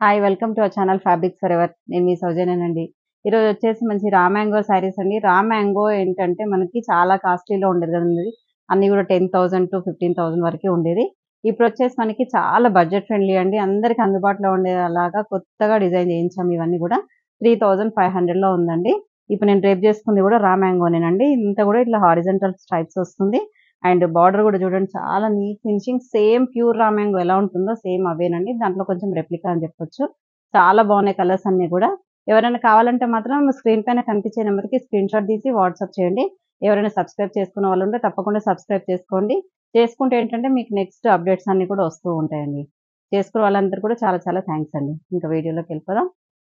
Hi welcome to our channel Fabrics For Ever. నేను మీ సౌజన్యనండి. ఈరోజు వచ్చేసి మంచి రా మ్యాంగో శారీస్ అండి. రా మ్యాంగో ఏంటంటే మనకి చాలా కాస్ట్లీలో ఉండేది కదండి. అన్ని కూడా 10,000 టు 15,000 వరకే ఉండేది. ఇప్పుడు వచ్చేసి మనకి చాలా బడ్జెట్ ఫ్రెండ్లీ అండి. అందరికి అందుబాటులో ఉండేలాగా కొత్తగా డిజైన్ చేయించాము. ఇవన్నీ కూడా 3,500లో ఉందండి. ఇప్పుడు నేను డ్రేప్ చేసుకుంది కూడా రా మ్యాంగోనేనండి. ఇంత కూడా ఇట్లా హారిజంటల్ స్ట్రైప్స్ వస్తుంది. అండ్ బార్డర్ కూడా చూడండి చాలా neat finishing. Same pure raw mango ఎలా ఉంటుందో సేమ్ అవేనండి. దాంట్లో కొంచెం రెప్లికా అని చెప్పొచ్చు. చాలా బాగున్నాయి కలర్స్ అన్ని కూడా. ఎవరైనా కావాలంటే మాత్రం స్క్రీన్ పైన కనిపించే నెంబర్కి స్క్రీన్ షాట్ తీసి వాట్సాప్ చేయండి. ఎవరైనా సబ్స్క్రైబ్ చేసుకున్న వాళ్ళు ఉంటే తప్పకుండా సబ్స్క్రైబ్ చేసుకోండి. చేసుకుంటే ఏంటంటే మీకు నెక్స్ట్ అప్డేట్స్ అన్ని కూడా వస్తూ ఉంటాయండి. చేసుకున్న వాళ్ళందరూ కూడా చాలా చాలా థ్యాంక్స్ అండి. ఇంకా వీడియోలోకి వెళ్ళిపోదాం.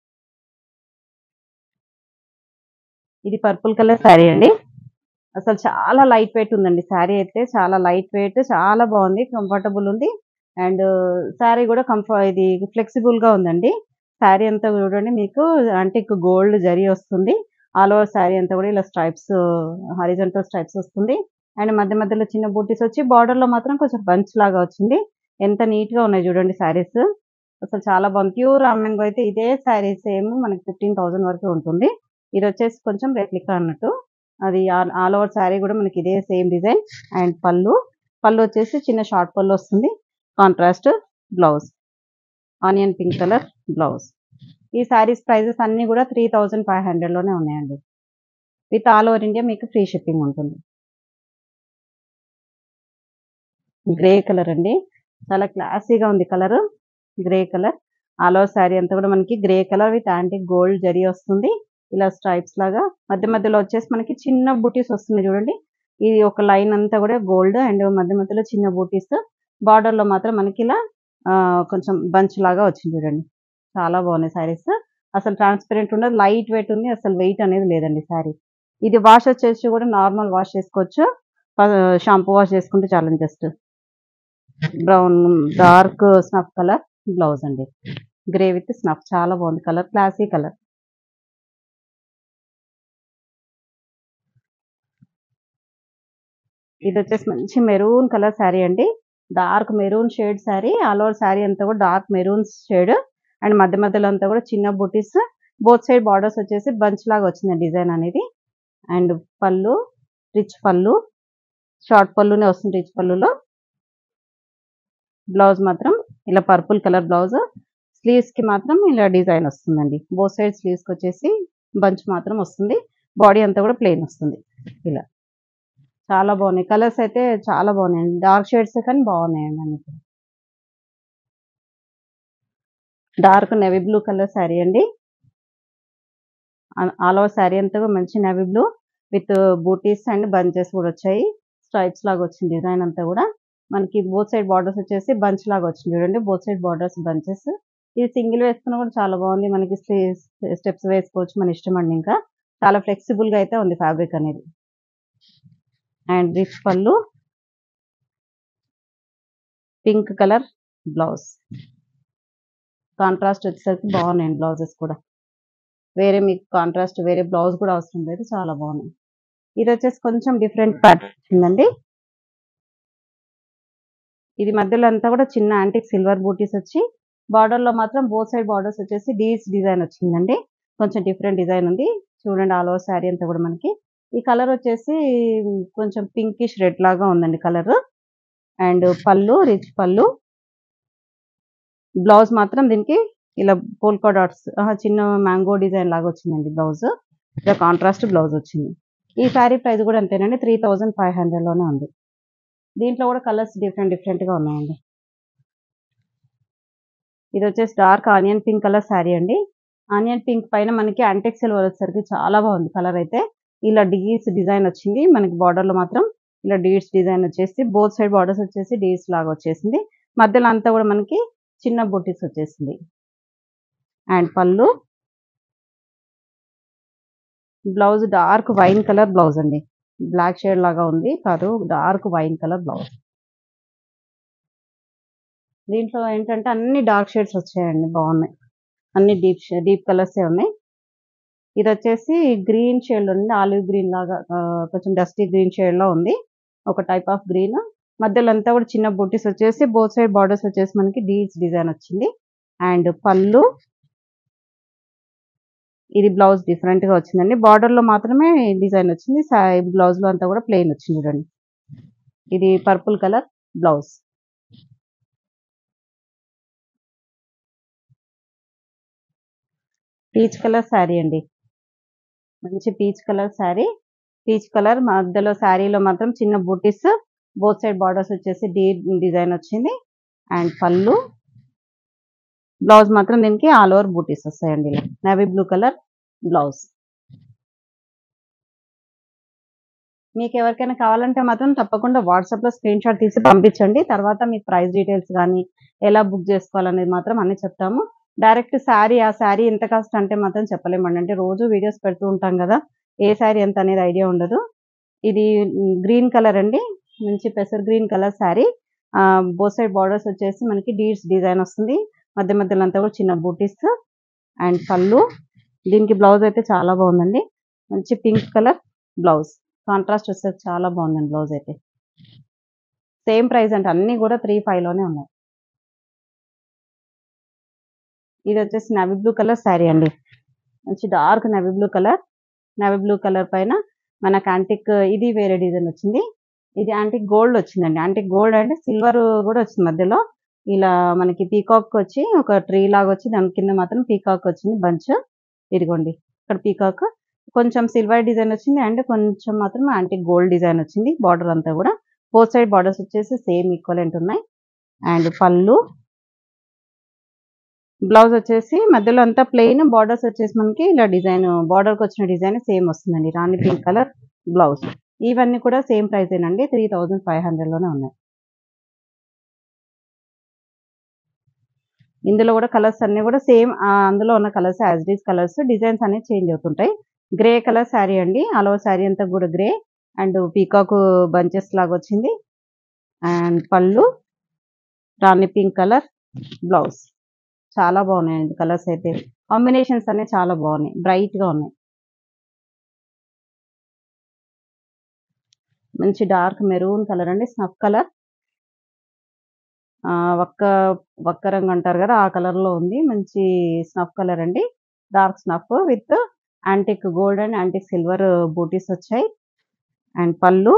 ఇది పర్పుల్ కలర్ శారీ అండి. అసలు చాలా లైట్ వెయిట్ ఉందండి. శారీ అయితే చాలా లైట్ వెయిట్, చాలా బాగుంది, కంఫర్టబుల్ ఉంది. అండ్ శారీ కూడా ఇది ఫ్లెక్సిబుల్ గా ఉందండి. శారీ అంతా చూడండి మీకు అంటిక్ గోల్డ్ జరీ వస్తుంది. ఆల్ ఓవర్ శారీ అంతా కూడా ఇలా స్ట్రైప్స్, హారిజంటల్ స్ట్రైప్స్ వస్తుంది. అండ్ మధ్య మధ్యలో చిన్న బూటీస్ వచ్చి బార్డర్ లో మాత్రం కొంచెం బంచ్ లాగా వచ్చింది. ఎంత నీట్ గా ఉన్నాయి చూడండి శారీస్. అసలు చాలా బాగుంది. ప్యూర్ రామ్యాంగో అయితే ఇదే శారీ సేమ్ మనకి 15,000 వరకు ఉంటుంది. ఇది వచ్చేసి కొంచెం రెప్లికా అన్నట్టు. అది ఆల్ ఓవర్ శారీ కూడా మనకి ఇదే సేమ్ డిజైన్. అండ్ పళ్ళు వచ్చేసి చిన్న షార్ట్ పళ్ళు వస్తుంది. Contrast blouse, onion pink colour blouse. ఈ శారీస్ ప్రైజెస్ అన్ని కూడా 3,500లోనే ఉన్నాయండి. విత్ ఆల్ ఓవర్ ఇండియా మీకు ఫ్రీ షిప్పింగ్ ఉంటుంది. గ్రే కలర్ అండి, చాలా క్లాసీగా ఉంది colour. Grey colour all over sari అంతా కూడా మనకి grey colour with antique gold zari వస్తుంది. ఇలా స్ట్రైప్స్ లాగా మధ్య మధ్యలో వచ్చేసి మనకి చిన్న బూటీస్ వస్తుంది చూడండి. ఇది ఒక లైన్ అంతా కూడా గోల్డ్ అండ్ మధ్య మధ్యలో చిన్న బూటీస్. బార్డర్ లో మాత్రం మనకి ఇలా కొంచెం బంచ్ లాగా వచ్చింది చూడండి. చాలా బాగున్నాయి శారీస్. అసలు ట్రాన్స్పరెంట్ ఉండదు, లైట్ వెయిట్ ఉంది, అసలు వెయిట్ అనేది లేదండి శారీ. ఇది వాష్ వచ్చేసి కూడా నార్మల్ వాష్ చేసుకోవచ్చు. షాంపూ వాష్ చేసుకుంటే చాలు. Just brown dark snuff colour blouse అండి. గ్రే విత్ స్నఫ్, చాలా బాగుంది కలర్, క్లాసీ కలర్. ఇది వచ్చేసి మంచి మెరూన్ కలర్ శారీ అండి. Dark maroon shade sari. All over sari అంతా కూడా డార్క్ మెరూన్ షేడ్. అండ్ మధ్య మధ్యలో అంతా కూడా చిన్న బూటీస్. బోత్ సైడ్ బార్డర్స్ వచ్చేసి బంచ్ లాగా వచ్చింది డిజైన్ అనేది. అండ్ పళ్ళు రిచ్ పళ్ళు, షార్ట్ పళ్ళునే వస్తుంది రిచ్ పళ్ళులో. బ్లౌజ్ మాత్రం ఇలా పర్పుల్ కలర్ బ్లౌజ్. స్లీవ్స్ కి మాత్రం ఇలా డిజైన్ వస్తుందండి. బోత్ సైడ్ స్లీవ్స్ కి వచ్చేసి బంచ్ మాత్రం వస్తుంది. బాడీ అంతా కూడా ప్లెయిన్ వస్తుంది. ఇలా చాలా బాగున్నాయి కలర్స్ అయితే, చాలా బాగున్నాయండి. డార్క్ షేడ్స్ కానీ బాగున్నాయండి అన్ని. Dark navy blue colour sari అండి. ఆల్ ఓవర్ శారీ అంతా కూడా మంచి navy blue with buttis and bunches కూడా వచ్చాయి. స్ట్రైప్స్ లాగా వచ్చింది డిజైన్ అంతా కూడా. మనకి బోత్ సైడ్ బార్డర్స్ వచ్చేసి బంచ్ లాగా వచ్చింది చూడండి. Both side borders bunches. ఇది సింగిల్ వేసుకున్నా కూడా చాలా బాగుంది. మనకి స్టెప్స్ వేసుకోవచ్చు, మన ఇష్టం అండి. ఇంకా చాలా ఫ్లెక్సిబుల్ గా అయితే ఉంది ఫ్యాబ్రిక్ అనేది. అండ్ రిచ్ పళ్ళు, పింక్ కలర్ బ్లౌజ్. కాంట్రాస్ట్ వచ్చేసరికి బాగున్నాయండి బ్లౌజెస్ కూడా. వేరే మీకు కాంట్రాస్ట్ వేరే బ్లౌజ్ కూడా అవసరం లేదు, చాలా బాగున్నాయి. ఇది వచ్చేసి కొంచెం డిఫరెంట్ ప్యాటర్న్ వచ్చిందండి. ఇది మధ్యలో అంతా కూడా చిన్న యాంటిక్ సిల్వర్ బూటీస్ వచ్చి బార్డర్ లో మాత్రం బోత్ సైడ్ బార్డర్స్ వచ్చేసి డీస్ డిజైన్ వచ్చిందండి. కొంచెం డిఫరెంట్ డిజైన్ ఉంది చూడండి. ఆల్ ఓవర్ శారీ అంతా కూడా మనకి ఈ కలర్ వచ్చేసి కొంచెం పింకిష్ రెడ్ లాగా ఉందండి కలర్. అండ్ పళ్ళు రిచ్ పళ్ళు. బ్లౌజ్ మాత్రం దీనికి ఇలా పోల్కా డాట్స్, చిన్న మ్యాంగో డిజైన్ లాగా వచ్చిందండి బ్లౌజ్. ఇలా కాంట్రాస్ట్ బ్లౌజ్ వచ్చింది. ఈ శారీ ప్రైస్ కూడా అంతేనండి, 3,500లోనే ఉంది. దీంట్లో కూడా కలర్స్ డిఫరెంట్ డిఫరెంట్ గా ఉన్నాయండి. ఇది వచ్చేసి dark onion pink colour sari అండి. ఆనియన్ పింక్ పైన మనకి యాంటిక్ సిల్వర్ వచ్చేసరికి చాలా బాగుంది కలర్ అయితే. ఇలా డీస్ డిజైన్ వచ్చింది మనకి. బార్డర్ లో మాత్రం ఇలా డీడ్స్ డిజైన్ వచ్చేసి బోత్ సైడ్ బార్డర్స్ వచ్చేసి డీడ్స్ లాగా వచ్చేసింది. మధ్యలో అంతా కూడా మనకి చిన్న బొట్టిస్ వచ్చేసింది. అండ్ పళ్ళు, blouse dark wine colour blouse అండి. బ్లాక్ షేడ్ లాగా ఉంది కాదు, డార్క్ వైన్ కలర్ బ్లౌజ్. దీంట్లో ఏంటంటే అన్ని డార్క్ షేడ్స్ వచ్చాయండి, బాగున్నాయి. అన్ని డీప్ కలర్స్ ఉన్నాయి. ఇది వచ్చేసి గ్రీన్ షేడ్ లో ఉంది, ఆలివ్ గ్రీన్ లాగా, కొంచెం డస్టీ గ్రీన్ షేడ్ లో ఉంది. ఒక టైప్ ఆఫ్ గ్రీన్. మధ్యలో అంతా కూడా చిన్న బూటీస్ వచ్చేసి బోత్ సైడ్ బార్డర్స్ వచ్చేసి మనకి డీల్స్ డిజైన్ వచ్చింది. అండ్ పళ్ళు, ఇది బ్లౌజ్ డిఫరెంట్ గా వచ్చిందండి. బార్డర్ లో మాత్రమే డిజైన్ వచ్చింది. బ్లౌజ్ లో అంతా కూడా ప్లెయిన్ వచ్చింది చూడండి. ఇది purple colour blouse. Peach colour sari అండి. మంచి peach colour sari. Peach colour మధ్యలో శారీలో మాత్రం చిన్న బూటీస్, బోత్ సైడ్ బార్డర్స్ వచ్చేసి డిజైన్ వచ్చింది. అండ్ పళ్ళు, బ్లౌజ్ మాత్రం దీనికి ఆల్ ఓవర్ బూటీస్ వస్తాయండి. ఇలా నేవీ బ్లూ కలర్ బ్లౌజ్. మీకు ఎవరికైనా కావాలంటే మాత్రం తప్పకుండా వాట్సాప్ లో స్క్రీన్ షాట్ తీసి పంపించండి. తర్వాత మీ ప్రైస్ డీటెయిల్స్ కానీ ఎలా బుక్ చేసుకోవాలనేది మాత్రం అన్ని చెప్తాము. డైరెక్ట్ శారీ, ఆ శారీ ఎంత కాస్ట్ అంటే మాత్రం చెప్పలేమండి. అంటే రోజు వీడియోస్ పెడుతూ ఉంటాం కదా, ఏ శారీ ఎంత అనేది ఐడియా ఉండదు. ఇది గ్రీన్ కలర్ అండి, మంచి పెసర్ green colour sari. Both side borders వచ్చేసి మనకి డీడ్స్ డిజైన్ వస్తుంది. మధ్య మధ్యలో అంతా కూడా చిన్న బూటీస్. అండ్ పళ్ళు, దీనికి బ్లౌజ్ అయితే చాలా బాగుందండి. మంచి పింక్ కలర్ బ్లౌజ్, కాంట్రాస్ట్ వస్తే చాలా బాగుందండి బ్లౌజ్ అయితే. సేమ్ ప్రైస్ అంటే అన్ని కూడా 3,500 లోనే ఉన్నాయి. ఇది వచ్చేసి నేవీ బ్లూ కలర్ శారీ అండి. మంచి dark navy blue colour. Navy blue colour పైన మనకు యాంటిక్, ఇది వేరే డిజైన్ వచ్చింది. ఇది యాంటిక్ గోల్డ్ వచ్చిందండి. యాంటిక్ గోల్డ్ అంటే సిల్వర్ కూడా వచ్చింది మధ్యలో. ఇలా మనకి పీకాక్ వచ్చి ఒక ట్రీ లాగా వచ్చి దాని కింద మాత్రం పీకాక్ వచ్చింది బంచ్. ఇదిగోండి ఇక్కడ పీకాక్, కొంచెం సిల్వర్ డిజైన్ వచ్చింది అండ్ కొంచెం మాత్రం యాంటిక్ గోల్డ్ డిజైన్ వచ్చింది. బార్డర్ అంతా కూడా బోత్ సైడ్ బార్డర్స్ వచ్చేసి సేమ్ ఈక్వలెంట్ ఉన్నాయి. అండ్ పళ్ళు, బ్లౌజ్ వచ్చేసి మధ్యలో అంతా ప్లెయిన్, బార్డర్స్ వచ్చేసి మనకి ఇలా డిజైన్, బార్డర్కి వచ్చిన డిజైన్ సేమ్ వస్తుందండి. రాణి పింక్ కలర్ బ్లౌజ్. ఇవన్నీ కూడా సేమ్ ప్రైస్ ఏనండి, 3,500 లోనే ఉన్నాయి. ఇందులో కూడా కలర్స్ అన్ని కూడా సేమ్, అందులో ఉన్న colours as it is colours, designs అనేవి చేంజ్ అవుతుంటాయి. గ్రే కలర్ శారీ అండి, ఆల్ ఓవర్ శారీ అంతా కూడా గ్రే అండ్ పీకాక్ బంచెస్ లాగా వచ్చింది. అండ్ పళ్ళు, రాణి పింక్ కలర్ బ్లౌజ్. చాలా బాగున్నాయండి కలర్స్ అయితే. కాంబినేషన్స్ అన్ని చాలా బాగున్నాయి, బ్రైట్ గా ఉన్నాయి. మంచి డార్క్ మెరూన్ కలర్ అండి, స్నఫ్ కలర్. వక్క వక్క రంగు అంటారు కదా, ఆ కలర్ లో ఉంది. మంచి స్నఫ్ కలర్ అండి, dark snuff with antique gold and antique silver బూటీస్ వచ్చాయి. అండ్ పళ్ళు,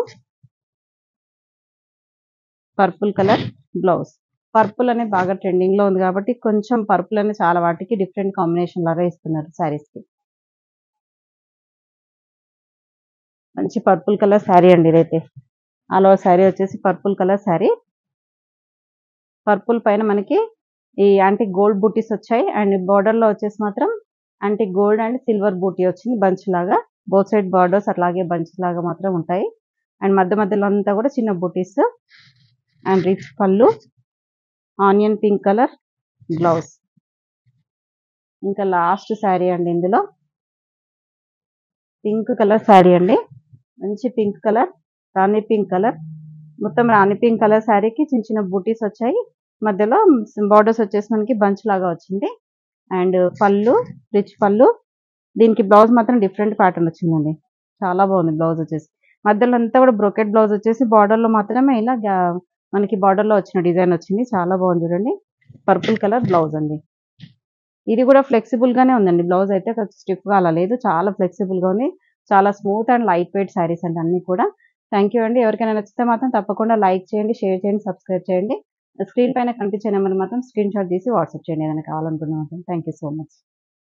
పర్పుల్ కలర్ బ్లౌజ్. పర్పుల్ అనేది బాగా ట్రెండింగ్ లో ఉంది కాబట్టి కొంచెం పర్పుల్ అనేది చాలా వాటికి డిఫరెంట్ కాంబినేషన్ లాగా ఇస్తున్నారు శారీస్ కి. మంచి పర్పుల్ కలర్ శారీ అండి ఇదైతే. ఆల్ ఓవర్ శారీ వచ్చేసి పర్పుల్ కలర్ శారీ. పర్పుల్ పైన మనకి ఈ యాంటిక్ గోల్డ్ బూటీస్ వచ్చాయి. అండ్ బార్డర్ లో వచ్చేసి మాత్రం యాంటిక్ గోల్డ్ అండ్ సిల్వర్ బూటీ వచ్చింది బంచ్ లాగా. బోత్ సైడ్ బార్డర్స్ అట్లాగే బంచ్ లాగా మాత్రం ఉంటాయి. అండ్ మధ్య మధ్యలో అంతా కూడా చిన్న బూటీస్. అండ్ రిచ్ పళ్ళు, ఆనియన్ పింక్ కలర్ బ్లౌజ్. ఇంకా లాస్ట్ శారీ అండి, ఇందులో పింక్ కలర్ శారీ అండి. మంచి పింక్ కలర్, రాణి పింక్ కలర్. మొత్తం రాణి పింక్ కలర్ శారీకి చిన్న చిన్న బూటీస్ వచ్చాయి. మధ్యలో బార్డర్స్ వచ్చేసి మనకి బంచ్ లాగా వచ్చింది. అండ్ పళ్ళు, రిచ్ పళ్ళు. దీనికి బ్లౌజ్ మాత్రం డిఫరెంట్ ప్యాటర్న్ వచ్చిందండి, చాలా బాగుంది బ్లౌజ్ వచ్చేసి. మధ్యలో అంతా కూడా బ్రోకెట్ బ్లౌజ్ వచ్చేసి బార్డర్ లో మాత్రమే ఇలా మనకి బార్డర్ లో వచ్చిన డిజైన్ వచ్చింది. చాలా బాగుంది చూడండి, పర్పుల్ కలర్ బ్లౌజ్ అండి. ఇది కూడా ఫ్లెక్సిబుల్ గానే ఉందండి బ్లౌజ్ అయితే, స్టిఫ్ గా అలా లేదు, చాలా ఫ్లెక్సిబుల్ గా ఉంది. చాలా smooth and light weight saris అండి అన్ని కూడా. థ్యాంక్ యూ అండి. ఎవరికైనా నచ్చితే మాత్రం తప్పకుండా లైక్ చేయండి, షేర్ చేయండి, సబ్స్క్రైబ్ చేయండి. స్క్రీన్ పైన కనిపించే నెంబర్ మాత్రం స్క్రీన్ షాట్ తీసి వాట్సాప్ చేయండి ఏదైనా కావాలనుకున్న మాత్రం. Thank you so much.